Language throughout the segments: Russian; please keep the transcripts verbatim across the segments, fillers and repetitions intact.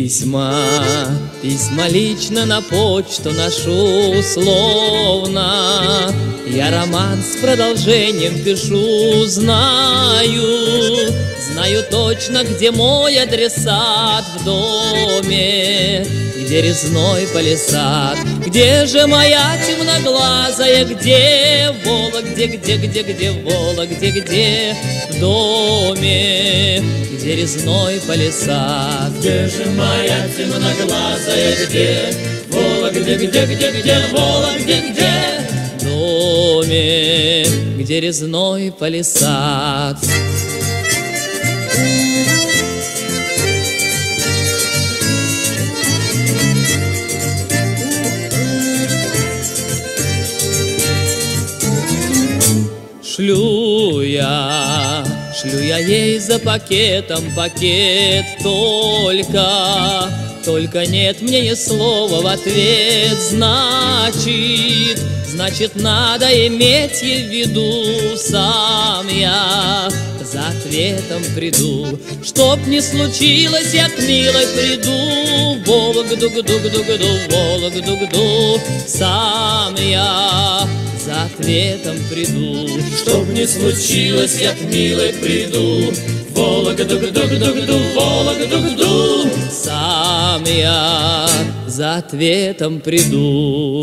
Письма, письма лично на почту ношу словно. Я роман с продолжением пишу, знаю, знаю точно, где мой адресат в доме, где резной палисад. Где же моя темноглазая, где Вола, где, где, где, где Вола, где, где в доме, где резной палисад. Где же моя темноглазая, где Вола, где, где, где, где Вола, где, где в доме, где резной палисад. Шлю я, шлю я ей за пакетом пакет, только, только нет мне ни слова в ответ. Значит, значит, надо иметь ей в виду, сам я за ответом приду. Чтоб не случилось, я к милой приду, Вологду-гду-гду-гду, Вологду-гду, сам я за ответом приду. Чтоб не случилось, я к милой приду, Вологду-гду-гду-гду, Вологду-гду, сам я за ответом приду.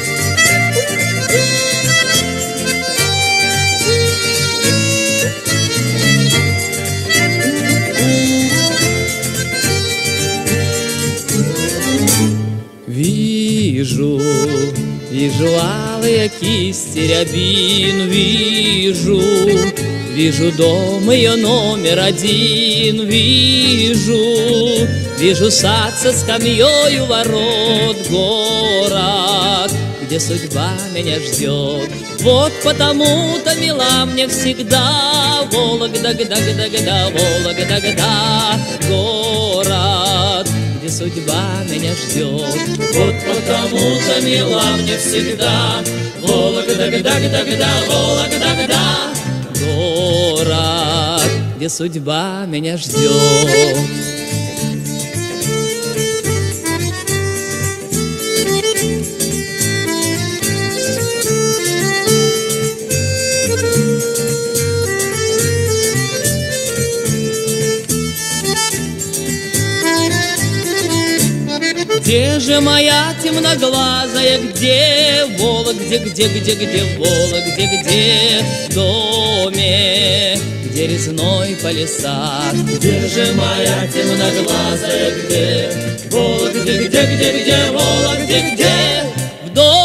Вижу, вижу алые кисти рябин, вижу, вижу дом ее номер один, вижу, вижу сад со скамьей у ворот, город, где судьба меня ждет. Вот потому-то мила мне всегда Вологда-гда-гда-гда, Вологда-гда, город, где судьба меня ждет. Вот потому-то мила мне всегда Вологда-гда-гда-гда, Вологда-гда, город, где судьба меня ждет. Где же моя темноглазая, где Вола, где, где, где, где Вола, где, где в доме, где резной палисад. Где же моя темноглазая, где Вола, где, где, где, где Вола, где, где в доме.